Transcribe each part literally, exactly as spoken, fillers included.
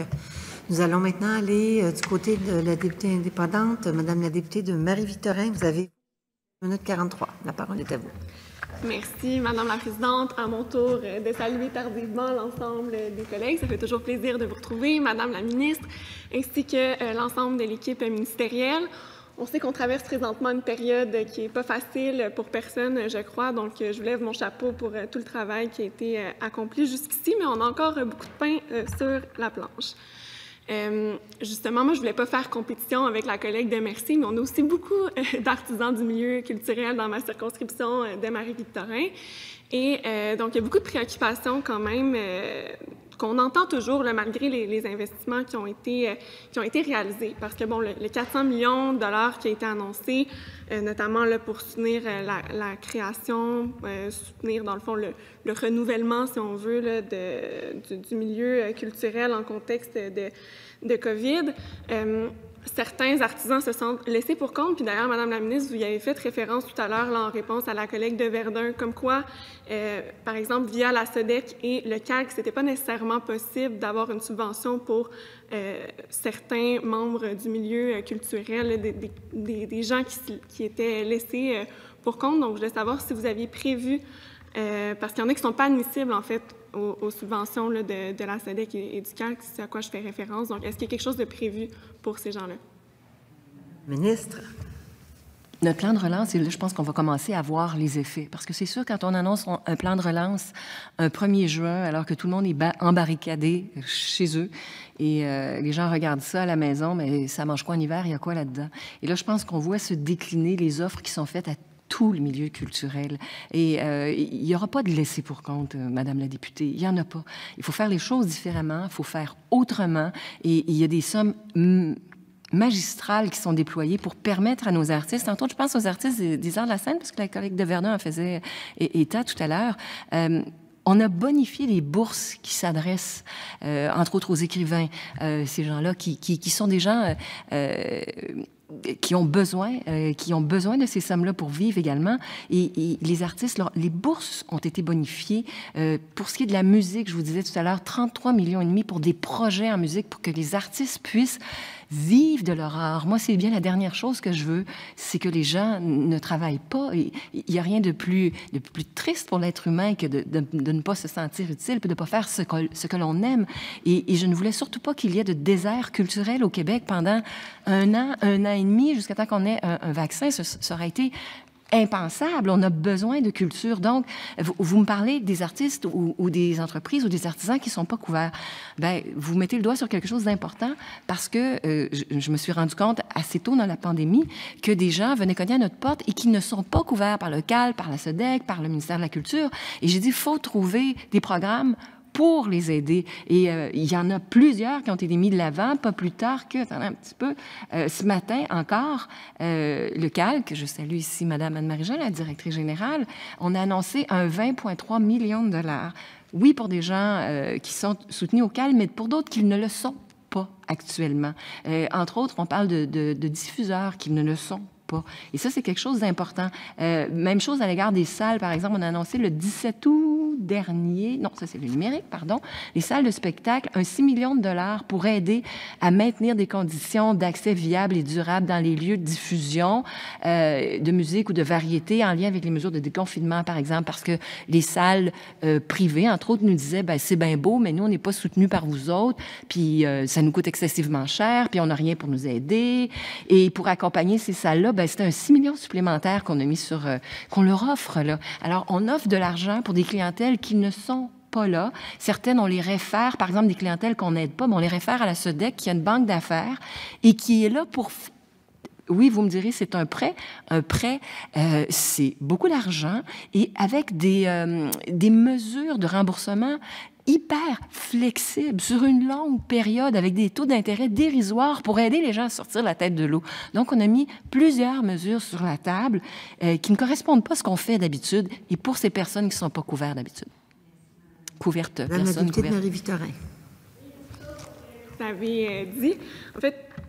Nous allons maintenant aller euh, du côté de la députée indépendante, Madame la députée de Marie-Victorin. Vous avez une minute quarante-trois. La parole est à vous. Merci, Madame la Présidente. À mon tour euh, de saluer tardivement l'ensemble des collègues. Ça fait toujours plaisir de vous retrouver, Madame la Ministre, ainsi que euh, l'ensemble de l'équipe ministérielle. On sait qu'on traverse présentement une période qui n'est pas facile pour personne, je crois, donc je vous lève mon chapeau pour tout le travail qui a été accompli jusqu'ici, mais on a encore beaucoup de pain sur la planche. Euh, justement, moi, je ne voulais pas faire compétition avec la collègue de Mercier, mais on a aussi beaucoup d'artisans du milieu culturel dans ma circonscription de Marie-Victorin. Et euh, donc, il y a beaucoup de préoccupations quand même euh, qu'on entend toujours, là, malgré les, les investissements qui ont, été, euh, qui ont été réalisés. Parce que, bon, le, le quatre cents millions de dollars qui a été annoncé, euh, notamment là, pour soutenir euh, la, la création, euh, soutenir, dans le fond, le, le renouvellement, si on veut, là, de, du, du milieu culturel en contexte de, de COVID. Euh, Certains artisans se sont laissés pour compte, puis d'ailleurs, Madame la ministre, vous y avez fait référence tout à l'heure en réponse à la collègue de Verdun, comme quoi, euh, par exemple, via la S O D E C et le C A L C, ce n'était pas nécessairement possible d'avoir une subvention pour euh, certains membres du milieu culturel, des, des, des, des gens qui, qui étaient laissés euh, pour compte. Donc, je voulais savoir si vous aviez prévu, euh, parce qu'il y en a qui ne sont pas admissibles, en fait, Aux, aux subventions là, de, de la S O D E C et, et du C A L C, c'est à quoi je fais référence. Donc, est-ce qu'il y a quelque chose de prévu pour ces gens-là? Ministre. Notre plan de relance, et là, je pense qu'on va commencer à voir les effets. Parce que c'est sûr, quand on annonce un plan de relance un premier juin, alors que tout le monde est embarricadé chez eux, et euh, les gens regardent ça à la maison, mais ça mange quoi en hiver? Il y a quoi là-dedans? Et là, je pense qu'on voit se décliner les offres qui sont faites à tout le milieu culturel. Et euh, il n'y aura pas de laisser pour compte, euh, Madame la députée. Il n'y en a pas. Il faut faire les choses différemment, il faut faire autrement. Et il y a des sommes magistrales qui sont déployées pour permettre à nos artistes, entre autres, je pense aux artistes des, des arts de la scène, parce que la collègue de Verdun en faisait état tout à l'heure, euh, on a bonifié les bourses qui s'adressent, euh, entre autres, aux écrivains, euh, ces gens-là qui, qui, qui sont des gens... Euh, qui ont besoin, euh, qui ont besoin de ces sommes-là pour vivre également. Et, et les artistes, leur, les bourses ont été bonifiées. Euh, pour ce qui est de la musique, je vous disais tout à l'heure, trente-trois millions et demi pour des projets en musique pour que les artistes puissent vivre de leur art. Moi, c'est bien la dernière chose que je veux, c'est que les gens ne travaillent pas. Il n'y a rien de plus, de plus triste pour l'être humain que de, de, de ne pas se sentir utile, puis de ne pas faire ce que, ce que l'on aime. Et, et je ne voulais surtout pas qu'il y ait de désert culturel au Québec pendant un an, un an et demi, jusqu'à temps qu'on ait un, un vaccin. Ça, ça aurait été impensable. On a besoin de culture. Donc, vous, vous me parlez des artistes ou, ou des entreprises ou des artisans qui ne sont pas couverts. Bien, vous mettez le doigt sur quelque chose d'important parce que euh, je, je me suis rendu compte assez tôt dans la pandémie que des gens venaient cogner à notre porte et qui ne sont pas couverts par le C A L, par la S O D E C, par le ministère de la Culture. Et j'ai dit, il faut trouver des programmes pour les aider. Et euh, il y en a plusieurs qui ont été mis de l'avant, pas plus tard que, attendez un petit peu, euh, ce matin encore, euh, le C A L, que je salue ici Mme Anne-Marie-Jean, la directrice générale, on a annoncé un vingt virgule trois millions de dollars. Oui, pour des gens euh, qui sont soutenus au C A L, mais pour d'autres qui ne le sont pas actuellement. Euh, entre autres, on parle de, de, de diffuseurs qui ne le sont pas. Et ça, c'est quelque chose d'important. Euh, même chose à l'égard des salles, par exemple, on a annoncé le dix-sept août dernier, non, ça c'est le numérique, pardon, les salles de spectacle, un six millions de dollars pour aider à maintenir des conditions d'accès viables et durables dans les lieux de diffusion euh, de musique ou de variété en lien avec les mesures de déconfinement, par exemple, parce que les salles euh, privées, entre autres, nous disaient, ben c'est bien beau, mais nous, on n'est pas soutenus par vous autres, puis euh, ça nous coûte excessivement cher, puis on n'a rien pour nous aider. Et pour accompagner ces salles-là, ben c'est un six millions supplémentaires qu'on a mis sur, euh, qu'on leur offre, là. Alors, on offre de l'argent pour des clientèles qui ne sont pas là. Certaines, on les réfère, par exemple, des clientèles qu'on n'aide pas, mais on les réfère à la S O D E C, qui a une banque d'affaires et qui est là pour... Oui, vous me direz, c'est un prêt. Un prêt, euh, c'est beaucoup d'argent et avec des, euh, des mesures de remboursement hyper flexibles sur une longue période avec des taux d'intérêt dérisoires pour aider les gens à sortir la tête de l'eau. Donc, on a mis plusieurs mesures sur la table euh, qui ne correspondent pas à ce qu'on fait d'habitude et pour ces personnes qui ne sont pas couvertes d'habitude. Couvertes, Madame la députée de Marie-Victorin. Vous avez dit, en fait,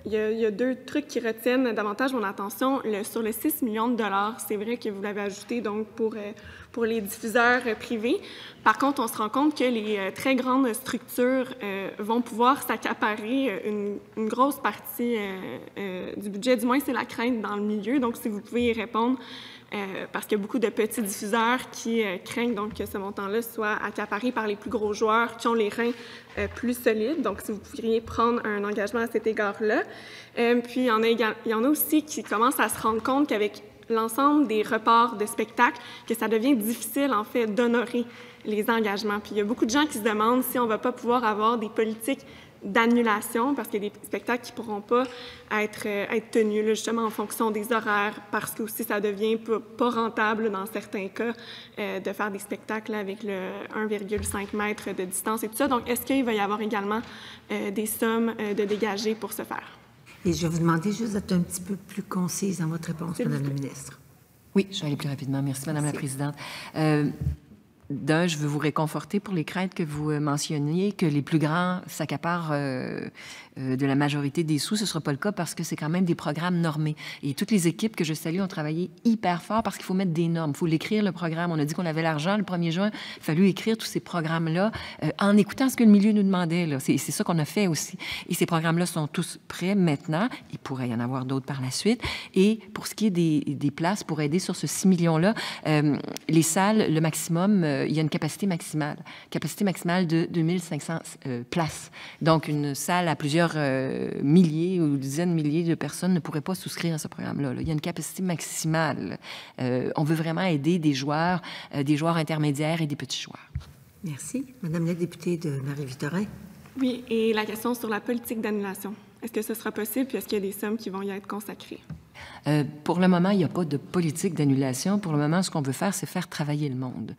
il y a, il y a deux trucs qui retiennent davantage mon attention. Le, sur les six millions de dollars, c'est vrai que vous l'avez ajouté donc pour, euh, pour les diffuseurs euh, privés. Par contre, on se rend compte que les euh, très grandes structures euh, vont pouvoir s'accaparer une, une grosse partie euh, euh, du budget. Du moins, c'est la crainte dans le milieu. Donc, si vous pouvez y répondre, Euh, parce qu'il y a beaucoup de petits diffuseurs qui euh, craignent donc, que ce montant-là soit accaparé par les plus gros joueurs qui ont les reins euh, plus solides. Donc, si vous pourriez prendre un engagement à cet égard-là. Euh, puis, il y, en a égal... il y en a aussi qui commencent à se rendre compte qu'avec l'ensemble des reports de spectacles, que ça devient difficile, en fait, d'honorer les engagements. Puis, il y a beaucoup de gens qui se demandent si on ne va pas pouvoir avoir des politiques d'annulation, parce qu'il y a des spectacles qui ne pourront pas être, euh, être tenus, là, justement, en fonction des horaires, parce que aussi ça devient pas, pas rentable, dans certains cas, euh, de faire des spectacles avec le un virgule cinq mètres de distance et tout ça. Donc, est-ce qu'il va y avoir également euh, des sommes euh, de dégager pour ce faire? Et je vais vous demander juste d'être un petit peu plus concise dans votre réponse, Madame la ministre. Oui, je vais aller plus rapidement. Merci, Madame Merci. la Présidente. Euh, D'un, je veux vous réconforter pour les craintes que vous mentionniez, que les plus grands s'accaparent euh, euh, de la majorité des sous. Ce ne sera pas le cas parce que c'est quand même des programmes normés. Et toutes les équipes que je salue ont travaillé hyper fort parce qu'il faut mettre des normes. Il faut l'écrire, le programme. On a dit qu'on avait l'argent le premier juin. Il a fallu écrire tous ces programmes-là euh, en écoutant ce que le milieu nous demandait. C'est ça qu'on a fait aussi. Et ces programmes-là sont tous prêts maintenant. Il pourrait y en avoir d'autres par la suite. Et pour ce qui est des, des places pour aider sur ce six millions-là, euh, les salles, le maximum, euh, il y a une capacité maximale, capacité maximale de deux mille cinq cents euh, places. Donc, une salle à plusieurs euh, milliers ou dizaines de milliers de personnes ne pourrait pas souscrire à ce programme-là. Là. Il y a une capacité maximale. Euh, on veut vraiment aider des joueurs, euh, des joueurs intermédiaires et des petits joueurs. Merci. Madame la députée de Marie-Victorin. Oui, et la question sur la politique d'annulation. Est-ce que ce sera possible, puis est-ce qu'il y a des sommes qui vont y être consacrées? Euh, pour le moment, il n'y a pas de politique d'annulation. Pour le moment, ce qu'on veut faire, c'est faire travailler le monde.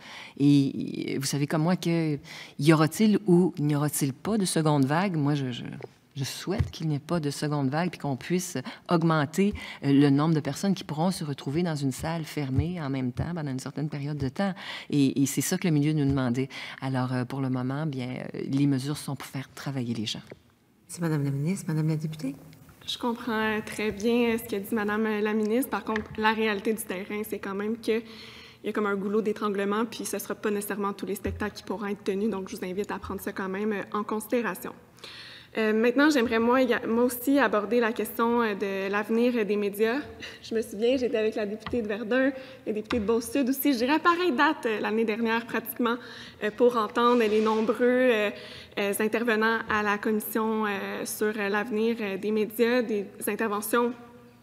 Et vous savez comme moi que y aura-t-il ou n'y aura-t-il pas de seconde vague? Moi, je, je, je souhaite qu'il n'y ait pas de seconde vague puis qu'on puisse augmenter le nombre de personnes qui pourront se retrouver dans une salle fermée en même temps pendant une certaine période de temps. Et, et c'est ça que le milieu nous demandait. Alors, euh, pour le moment, bien, les mesures sont pour faire travailler les gens. Merci, Madame la ministre. Madame la députée? Je comprends très bien ce qu'a dit Madame la ministre. Par contre, la réalité du terrain, c'est quand même qu'il y a comme un goulot d'étranglement, puis ce ne sera pas nécessairement tous les spectacles qui pourront être tenus. Donc, je vous invite à prendre ça quand même en considération. Euh, maintenant, j'aimerais moi, moi aussi aborder la question de l'avenir des médias. Je me souviens, j'étais avec la députée de Verdun, la députée de Beauce-Sud aussi. Je dirais à pareille date l'année dernière pratiquement euh, pour entendre les nombreux euh, euh, intervenants à la commission euh, sur l'avenir des médias, des interventions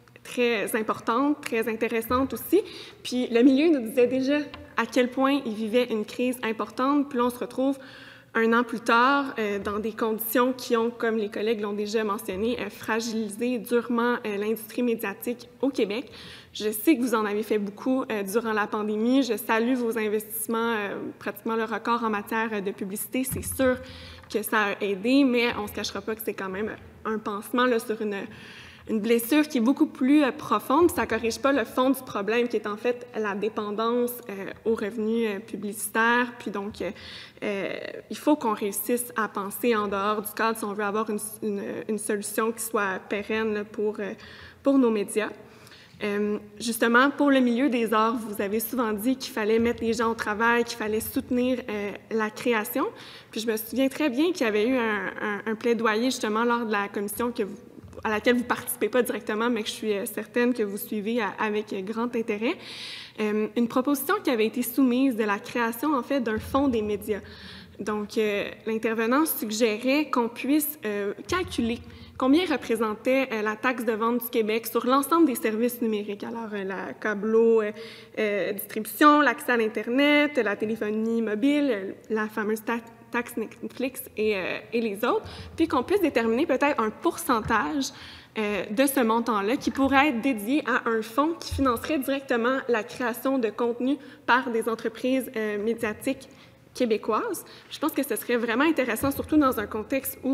très importantes, très intéressantes aussi. Puis le milieu nous disait déjà à quel point il vivait une crise importante. Puis là, on se retrouve un an plus tard, euh, dans des conditions qui ont, comme les collègues l'ont déjà mentionné, euh, fragilisé durement euh, l'industrie médiatique au Québec. Je sais que vous en avez fait beaucoup euh, durant la pandémie. Je salue vos investissements, euh, pratiquement le record en matière de publicité. C'est sûr que ça a aidé, mais on ne se cachera pas que c'est quand même un pansement là, sur une... une blessure qui est beaucoup plus euh, profonde. Ça ne corrige pas le fond du problème, qui est en fait la dépendance euh, aux revenus euh, publicitaires. Puis donc, euh, euh, il faut qu'on réussisse à penser en dehors du cadre si on veut avoir une, une, une solution qui soit pérenne là, pour, euh, pour nos médias. Euh, justement, pour le milieu des arts, vous avez souvent dit qu'il fallait mettre les gens au travail, qu'il fallait soutenir euh, la création. Puis je me souviens très bien qu'il y avait eu un, un, un plaidoyer justement lors de la commission que vous à laquelle vous ne participez pas directement, mais que je suis certaine que vous suivez avec grand intérêt, euh, une proposition qui avait été soumise de la création, en fait, d'un fonds des médias. Donc, euh, l'intervenant suggérait qu'on puisse euh, calculer combien représentait euh, la taxe de vente du Québec sur l'ensemble des services numériques. Alors, euh, la câblo euh, euh, distribution, l'accès à l'Internet, la téléphonie mobile, la fameuse taxe taxe Netflix et, euh, et les autres, puis qu'on puisse déterminer peut-être un pourcentage euh, de ce montant-là qui pourrait être dédié à un fonds qui financerait directement la création de contenu par des entreprises euh, médiatiques québécoises. Je pense que ce serait vraiment intéressant, surtout dans un contexte où,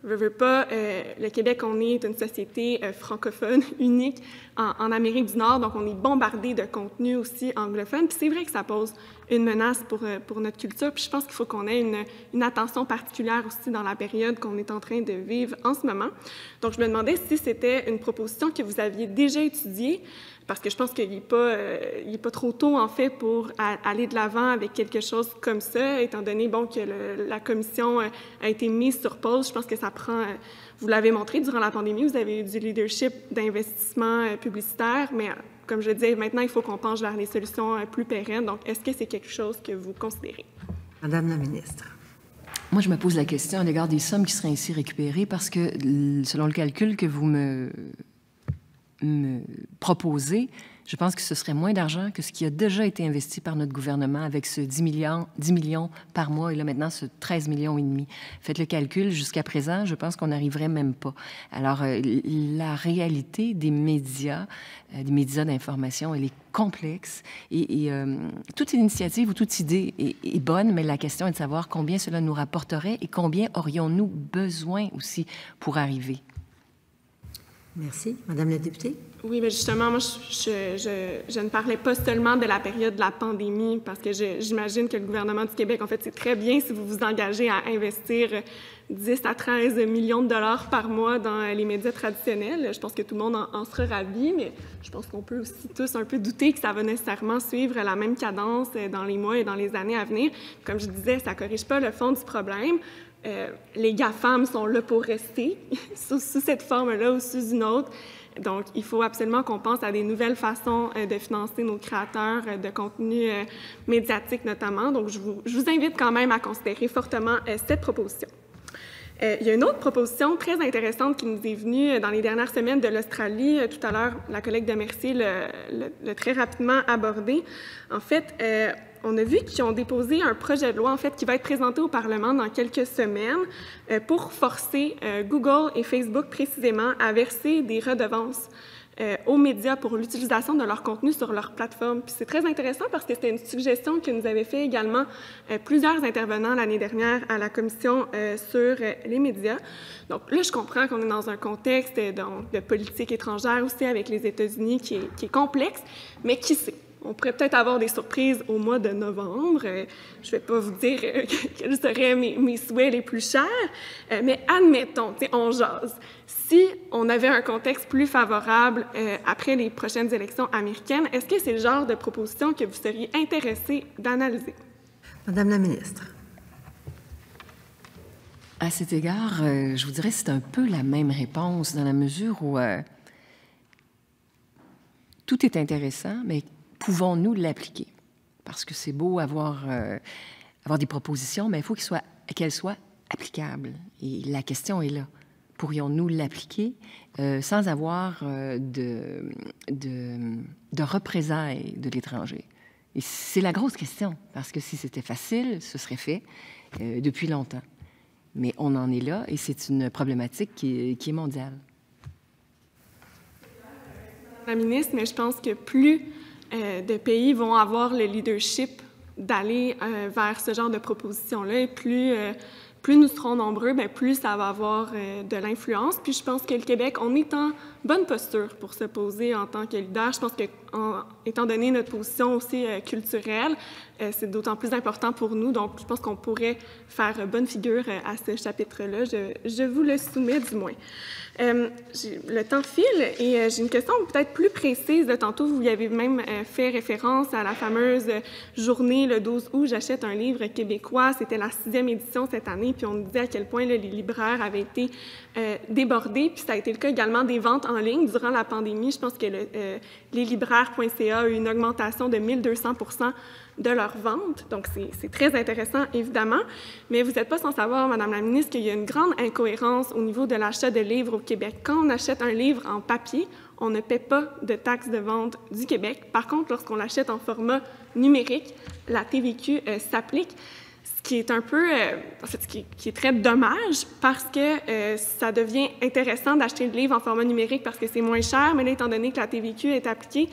Veux, veux pas, euh, le Québec, on est une société euh, francophone unique en, en Amérique du Nord, donc on est bombardé de contenu aussi anglophone. Puis c'est vrai que ça pose une menace pour, euh, pour notre culture. Puis je pense qu'il faut qu'on ait une, une attention particulière aussi dans la période qu'on est en train de vivre en ce moment. Donc je me demandais si c'était une proposition que vous aviez déjà étudiée, parce que je pense qu'il n'est pas, euh, il est pas trop tôt, en fait, pour a, aller de l'avant avec quelque chose comme ça, étant donné bon, que le, la commission euh, a été mise sur pause. Je pense que ça prend, euh, vous l'avez montré durant la pandémie, vous avez eu du leadership d'investissement euh, publicitaire, mais euh, comme je le disais, maintenant, il faut qu'on penche vers les solutions euh, plus pérennes. Donc, est-ce que c'est quelque chose que vous considérez? Madame la ministre. Moi, je me pose la question à l'égard des sommes qui seraient ainsi récupérées, parce que, selon le calcul que vous me... me proposer, je pense que ce serait moins d'argent que ce qui a déjà été investi par notre gouvernement avec ce dix millions, dix millions par mois et là maintenant ce treize millions et demi. Faites le calcul, jusqu'à présent, je pense qu'on n'arriverait même pas. Alors, euh, la réalité des médias, euh, des médias d'information, elle est complexe et, et euh, toute initiative ou toute idée est, est bonne, mais la question est de savoir combien cela nous rapporterait et combien aurions-nous besoin aussi pour arriver. Merci. Madame la députée? Oui, mais justement, moi, je, je, je ne parlais pas seulement de la période de la pandémie, parce que j'imagine que le gouvernement du Québec, en fait, c'est très bien si vous vous engagez à investir dix à treize millions de dollars par mois dans les médias traditionnels. Je pense que tout le monde en, en sera ravi, mais je pense qu'on peut aussi tous un peu douter que ça va nécessairement suivre la même cadence dans les mois et dans les années à venir. Comme je disais, ça ne corrige pas le fond du problème. Euh, les GAFAM sont là pour rester, sous, sous cette forme-là ou sous une autre. Donc, il faut absolument qu'on pense à des nouvelles façons euh, de financer nos créateurs euh, de contenu euh, médiatique notamment. Donc, je vous, je vous invite quand même à considérer fortement euh, cette proposition. Euh, il y a une autre proposition très intéressante qui nous est venue dans les dernières semaines de l'Australie. Euh, tout à l'heure, la collègue de Mercier l'a très rapidement abordé. En fait, euh, on a vu qu'ils ont déposé un projet de loi, en fait, qui va être présenté au Parlement dans quelques semaines euh, pour forcer euh, Google et Facebook, précisément, à verser des redevances euh, aux médias pour l'utilisation de leur contenu sur leur plateforme. Puis c'est très intéressant parce que c'était une suggestion que nous avaient fait également euh, plusieurs intervenants l'année dernière à la Commission euh, sur euh, les médias. Donc là, je comprends qu'on est dans un contexte euh, donc, de politique étrangère aussi avec les États-Unis qui est, qui est complexe, mais qui sait? On pourrait peut-être avoir des surprises au mois de novembre. Euh, je ne vais pas vous dire euh, quels seraient mes, mes souhaits les plus chers, euh, mais admettons, on jase. Si on avait un contexte plus favorable euh, après les prochaines élections américaines, est-ce que c'est le genre de proposition que vous seriez intéressé d'analyser? Madame la ministre. À cet égard, euh, je vous dirais que c'est un peu la même réponse dans la mesure où euh, tout est intéressant, mais pouvons-nous l'appliquer? Parce que c'est beau avoir, euh, avoir des propositions, mais il faut qu'elles soient, qu'elles soient applicables. Et la question est là. Pourrions-nous l'appliquer euh, sans avoir euh, de, de, de représailles de l'étranger? Et c'est la grosse question, parce que si c'était facile, ce serait fait euh, depuis longtemps. Mais on en est là, et c'est une problématique qui est, qui est mondiale. Madame la ministre, mais je pense que plus euh, de pays vont avoir le leadership d'aller euh, vers ce genre de propositions-là, et plus, euh, plus nous serons nombreux, bien, plus ça va avoir euh, de l'influence. Puis je pense que le Québec, on est en bonne posture pour se poser en tant que leader. Je pense que, en, étant donné notre position aussi euh, culturelle, euh, c'est d'autant plus important pour nous. Donc, je pense qu'on pourrait faire bonne figure euh, à ce chapitre-là. Je, je vous le soumets du moins. Euh, le temps file et euh, j'ai une question peut-être plus précise. De tantôt, vous y avez même euh, fait référence à la fameuse journée le douze août, j'achète un livre québécois. C'était la sixième édition cette année, puis on nous disait à quel point là, les libraires avaient été euh, débordés. Puis ça a été le cas également des ventes en ligne durant la pandémie. Je pense que le, euh, leslibraires point c a a eu une augmentation de mille deux cents pour cent de leurs ventes. Donc, c'est très intéressant, évidemment. Mais vous n'êtes pas sans savoir, Madame la ministre, qu'il y a une grande incohérence au niveau de l'achat de livres au Québec. Quand on achète un livre en papier, on ne paie pas de taxe de vente du Québec. Par contre, lorsqu'on l'achète en format numérique, la T V Q euh, s'applique, ce qui est un peu, euh, en fait, ce qui, qui est très dommage parce que euh, ça devient intéressant d'acheter le livre en format numérique parce que c'est moins cher, mais là, étant donné que la T V Q est appliquée,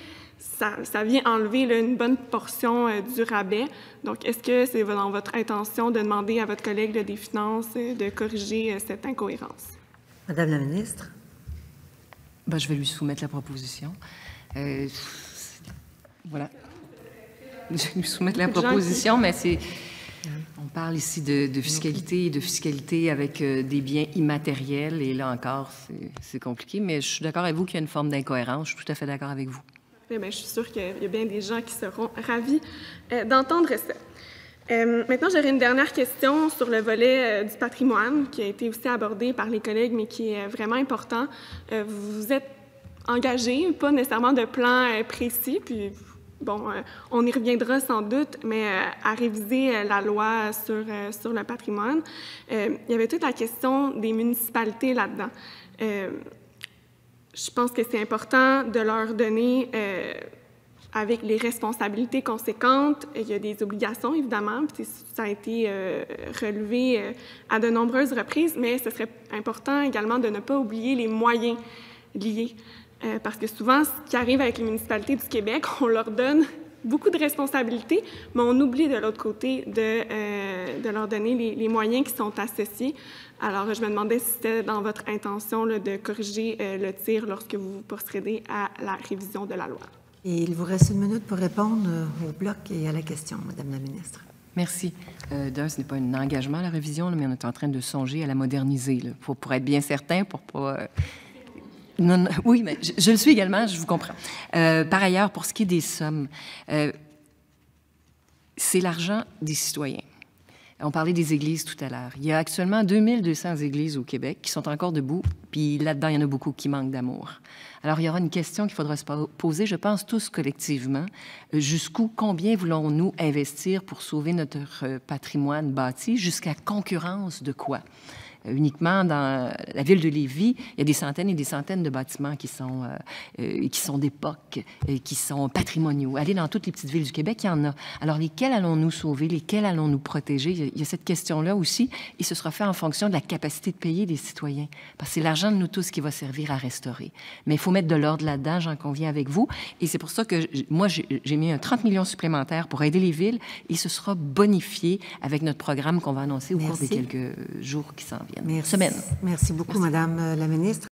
ça, ça vient enlever là, une bonne portion euh, du rabais. Donc, est-ce que c'est dans votre intention de demander à votre collègue là, des finances euh, de corriger euh, cette incohérence? Madame la ministre. Ben, je vais lui soumettre la proposition. Euh, voilà. Je vais lui soumettre la proposition, mais c'est... On parle ici de, de fiscalité et de fiscalité avec euh, des biens immatériels, et là encore, c'est compliqué, mais je suis d'accord avec vous qu'il y a une forme d'incohérence. Je suis tout à fait d'accord avec vous. Eh bien, je suis sûre qu'il y a bien des gens qui seront ravis euh, d'entendre ça. Euh, maintenant, j'aurais une dernière question sur le volet euh, du patrimoine qui a été aussi abordé par les collègues, mais qui est vraiment important. Euh, vous êtes engagé, pas nécessairement de plan euh, précis, puis bon, euh, on y reviendra sans doute, mais euh, à réviser euh, la loi sur, euh, sur le patrimoine. Euh, il y avait toute la question des municipalités là-dedans. Euh, je pense que c'est important de leur donner, euh, avec les responsabilités conséquentes, il y a des obligations, évidemment, puis ça a été euh, relevé euh, à de nombreuses reprises, mais ce serait important également de ne pas oublier les moyens liés. Euh, parce que souvent, ce qui arrive avec les municipalités du Québec, on leur donne beaucoup de responsabilités, mais on oublie de l'autre côté de, euh, de leur donner les, les moyens qui sont associés. Alors, je me demandais si c'était dans votre intention là, de corriger euh, le tir lorsque vous procédez à la révision de la loi. Et il vous reste une minute pour répondre au bloc et à la question, Madame la ministre. Merci. Euh, D'un, ce n'est pas un engagement à la révision, là, mais on est en train de songer à la moderniser, là, pour, pour être bien certain, pour pas... Euh, Non, non, oui, mais je, je le suis également, je vous comprends. Euh, par ailleurs, pour ce qui est des sommes, euh, c'est l'argent des citoyens. On parlait des églises tout à l'heure. Il y a actuellement deux mille deux cents églises au Québec qui sont encore debout, puis là-dedans, il y en a beaucoup qui manquent d'amour. Alors, il y aura une question qu'il faudra se poser, je pense, tous collectivement. Jusqu'où, combien voulons-nous investir pour sauver notre patrimoine bâti? Jusqu'à concurrence de quoi? Uniquement dans la ville de Lévis, il y a des centaines et des centaines de bâtiments qui sont, euh, qui sont d'époque, euh, qui sont patrimoniaux. Allez dans toutes les petites villes du Québec, il y en a. Alors, lesquels allons-nous sauver? Lesquels allons-nous protéger? Il y a, il y a cette question-là aussi, et ce sera fait en fonction de la capacité de payer des citoyens. Parce que c'est l'argent de nous tous qui va servir à restaurer. Mais il faut mettre de l'ordre là-dedans, j'en conviens avec vous. Et c'est pour ça que moi, j'ai mis un trente millions supplémentaires pour aider les villes, et ce sera bonifié avec notre programme qu'on va annoncer au Merci. cours des quelques jours qui s'en viennent. Merci. Semaine. Merci beaucoup, Merci. Madame la ministre.